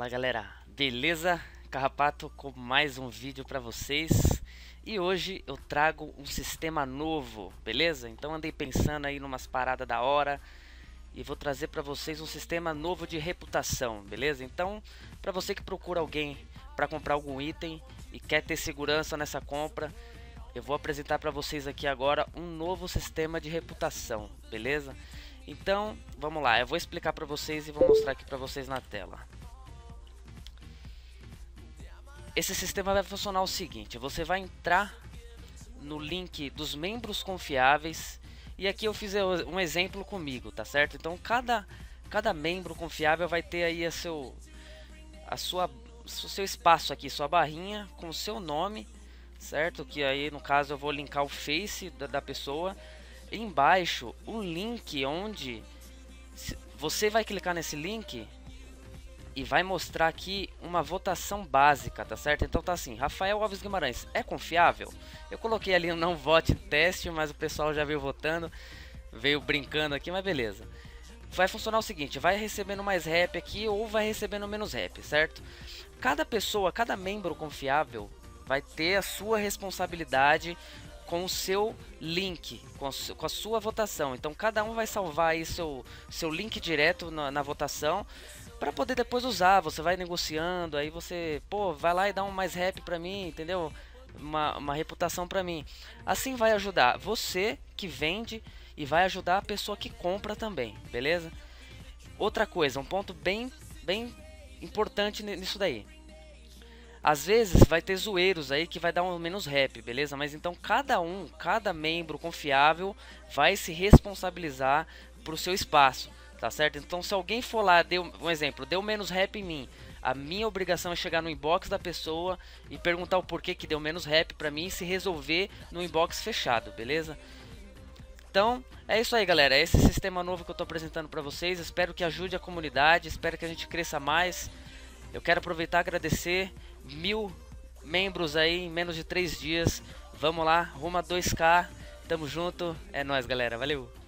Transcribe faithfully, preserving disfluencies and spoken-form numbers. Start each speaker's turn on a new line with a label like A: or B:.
A: Fala galera, beleza? Carrapato com mais um vídeo pra vocês. E hoje eu trago um sistema novo, beleza? Então andei pensando aí numas paradas da hora e vou trazer pra vocês um sistema novo de reputação, beleza? Então, pra você que procura alguém pra comprar algum item e quer ter segurança nessa compra, eu vou apresentar pra vocês aqui agora um novo sistema de reputação, beleza? Então, vamos lá, eu vou explicar pra vocês e vou mostrar aqui pra vocês na tela. Esse sistema vai funcionar o seguinte: você vai entrar no link dos membros confiáveis, e aqui eu fiz um exemplo comigo, tá certo? Então cada, cada membro confiável vai ter aí a seu, a sua, o seu espaço aqui, sua barrinha com o seu nome, certo? Que aí no caso eu vou linkar o Face da, da pessoa. E embaixo um link onde você vai clicar nesse link e vai mostrar aqui uma votação básica, tá certo? Então tá assim: Rafael Alves Guimarães é confiável? Eu coloquei ali um não vote teste, mas o pessoal já veio votando, veio brincando aqui, mas beleza. Vai funcionar o seguinte: vai recebendo mais rap aqui ou vai recebendo menos rap, certo? Cada pessoa, cada membro confiável vai ter a sua responsabilidade com o seu link, com a, com a sua votação. Então cada um vai salvar aí seu, seu link direto na, na votação, para poder depois usar. Você vai negociando, aí você, pô, vai lá e dá um mais rap pra mim, entendeu? Uma, uma reputação pra mim. Assim vai ajudar você que vende e vai ajudar a pessoa que compra também, beleza? Outra coisa, um ponto bem, bem importante nisso daí. Às vezes vai ter zoeiros aí que vai dar um menos rap, beleza? Mas então cada um, cada membro confiável vai se responsabilizar pro seu espaço, tá certo? Então se alguém for lá, deu um exemplo, deu menos rap em mim, a minha obrigação é chegar no inbox da pessoa e perguntar o porquê que deu menos rap pra mim e se resolver no inbox fechado, beleza? Então é isso aí, galera, é esse sistema novo que eu tô apresentando pra vocês. Espero que ajude a comunidade, espero que a gente cresça mais. Eu quero aproveitar e agradecer mil membros aí em menos de três dias. Vamos lá, rumo a dois K, tamo junto, é nóis galera, valeu!